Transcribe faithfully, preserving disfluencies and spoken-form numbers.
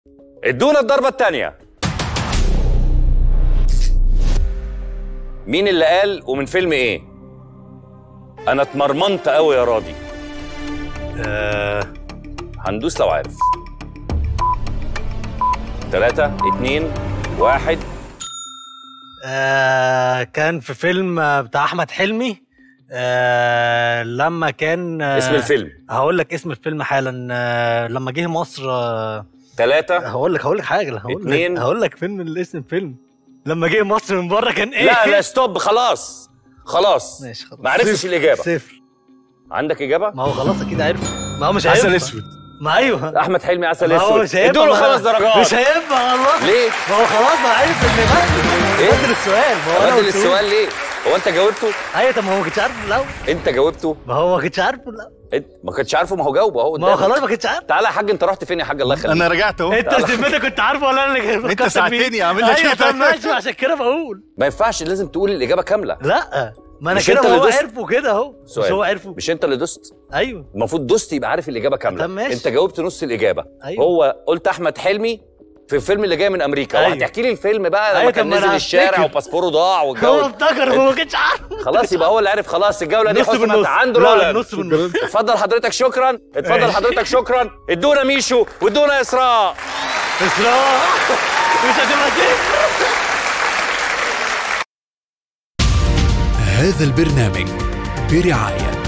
ادونا الضربة الثانية. مين اللي قال ومن فيلم ايه؟ انا اتمرمنت قوي يا راضي. آه. هندوس لو عارف. ثلاثة اتنين واحد. آه كان في فيلم بتاع احمد حلمي. آه لما كان آه اسم الفيلم. هقول لك اسم الفيلم حالا. آه لما جه مصر. آه ثلاثة. هقول لك هقول لك حاجه. هقول اتنين. لك هقول لك فيلم الاسم الفيلم. لما جه مصر من بره كان ايه؟ لا لا ستوب خلاص خلاص. ماشي خلاص. ما عرفتش الإجابة. صفر. عندك إجابة؟ ما هو خلاص أكيد عارف. ما هو مش هينفع. عسل اسود. ما ايوه أحمد حلمي عسل ما هو اسود. مش هينفع. ادوله خمس درجات. مش هينفع والله. ليه؟ ما هو خلاص بقى عارف ان بدل إيه؟ بدل السؤال. ما هو أنا بدل قلت له. السؤال ليه؟ هو أنت جاوبته؟ ايوه طب ما هو ما كنتش عارفه في الاول. أنت جاوبته؟ ما هو ما كنتش عارفه لا. أنت ما كنتش عارفه. ما هو جاوبه أهو ما هو قدامك. خلاص ما كنتش عارف. تعالى يا حاج. أنت رحت فين يا حاج؟ الله يخليك. انا رجعت اهو. انت ذمتك كنت عارفه ولا انا اللي انت ساعدتني اعمل لك ايوه شوية. طب ماشي عشان كده بقول. ما ينفعش. لازم تقول الإجابة كاملة. لا ما انا مش كده انت اللي هو دوست؟ عرفه كده اهو. مش سؤال. هو عرفه. مش أنت اللي دوست؟ ايوه المفروض دوست يبقى عارف الإجابة كاملة. طب ماشي. أنت جاوبت نص الإجابة. أيوة. هو قلت أحمد حلمي في الفيلم اللي جاي من أمريكا. أيوة. وهتحكي لي الفيلم بقى لما أيوة، كان طب ما نزل أنا الشارع هفتكر. وباسبوره ضاع هو والجو. افتكر هو ما كانش عارف. خلاص يبقى هو اللي عارف. خلاص الجولة دي نص حسمت بالنص. عند لا رولان. نص بالنص. اتفضل حضرتك. شكرا. اتفضل ماشي. حضرتك. شكرا. ادونا ميشو وادونا إسراء. اسراء مش هتبقى كده. هذا البرنامج برعاية